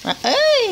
เอ้ย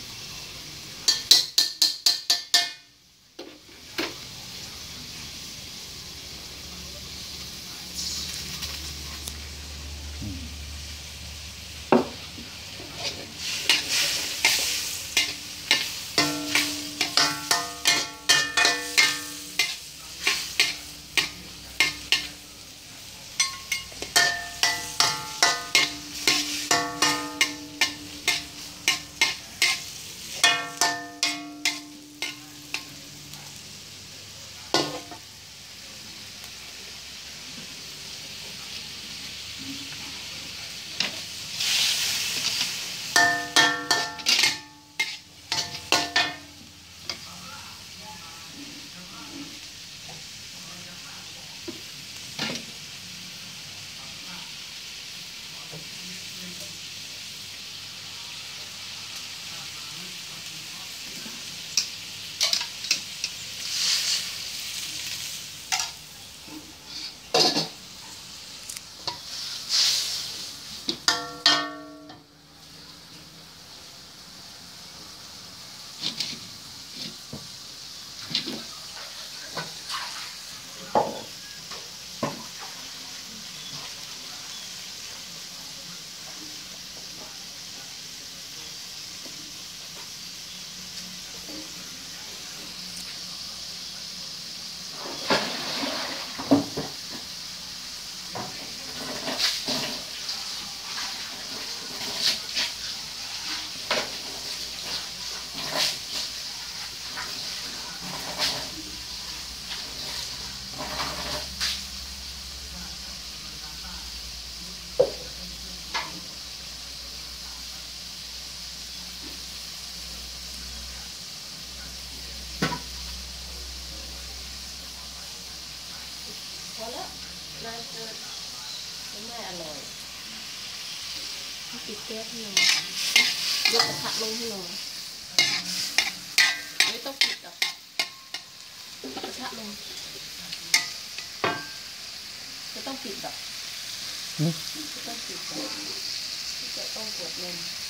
พอแล้วนานเกินไม่อร่อยปิดแก๊สให้หน่อยยกกระทะลงให้หน่อยไม่ต้องปิดหรอกกระทะลงไม่ต้องปิดหรอกไม่ต้องปิดหรอกจะต้องกดลง